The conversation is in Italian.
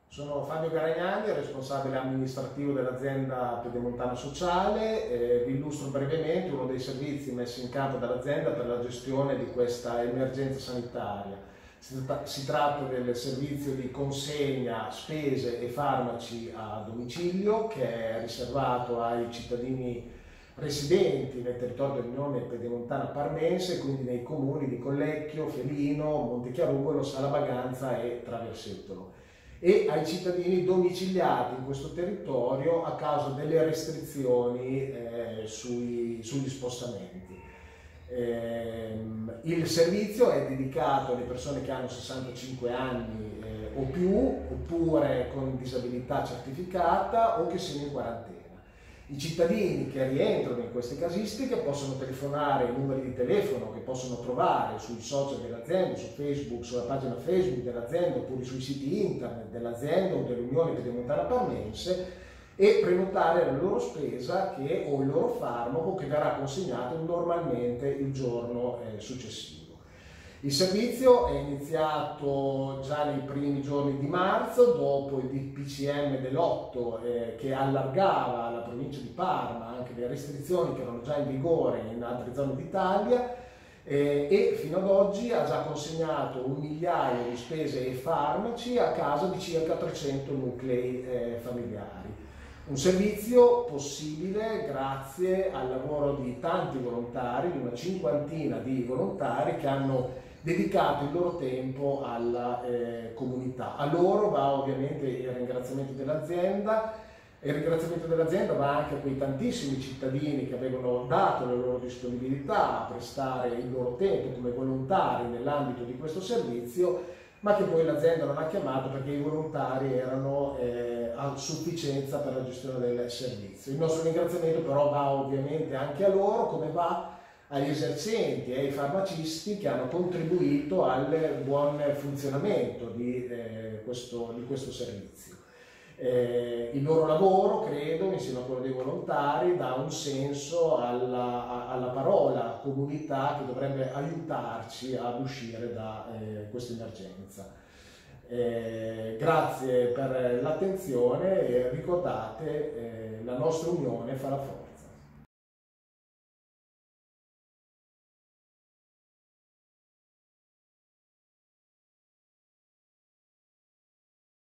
Sono Fabio Garagnani, responsabile amministrativo dell'azienda Pedemontana Sociale. Vi illustro brevemente uno dei servizi messi in campo dall'azienda per la gestione di questa emergenza sanitaria. Si tratta del servizio di consegna spese e farmaci a domicilio, che è riservato ai cittadini residenti nel territorio dell'Unione Pedemontana Parmense, quindi nei comuni di Collecchio, Felino, Montechiarugolo, Sala Baganza e Traversetolo, e ai cittadini domiciliati in questo territorio a causa delle restrizioni sugli spostamenti. Il servizio è dedicato alle persone che hanno 65 anni o più, oppure con disabilità certificata o che siano in quarantena. I cittadini che rientrano in queste casistiche possono telefonare ai numeri di telefono che possono trovare sui social dell'azienda, su Facebook, sulla pagina Facebook dell'azienda, oppure sui siti internet dell'azienda o dell'Unione Pedemontana Parmense, e prenotare la loro spesa o il loro farmaco, che verrà consegnato normalmente il giorno successivo. Il servizio è iniziato già nei primi giorni di marzo, dopo il DPCM dell'8 che allargava alla provincia di Parma anche le restrizioni che erano già in vigore in altre zone d'Italia, e fino ad oggi ha già consegnato 1 migliaio di spese e farmaci a casa di circa 300 nuclei familiari. Un servizio possibile grazie al lavoro di tanti volontari, di una cinquantina di volontari che hanno dedicato il loro tempo alla comunità. A loro va ovviamente il ringraziamento dell'azienda, e il ringraziamento dell'azienda va anche a quei tantissimi cittadini che avevano dato la loro disponibilità a prestare il loro tempo come volontari nell'ambito di questo servizio, ma che poi l'azienda non ha chiamato perché i volontari erano a sufficienza per la gestione del servizio. Il nostro ringraziamento però va ovviamente anche a loro, come va agli esercenti e ai farmacisti che hanno contribuito al buon funzionamento di questo servizio. Il loro lavoro, credo, insieme a quello dei volontari, dà un senso alla parola comunità, che dovrebbe aiutarci ad uscire da questa emergenza. Grazie per l'attenzione e ricordate, la nostra unione fa la forza.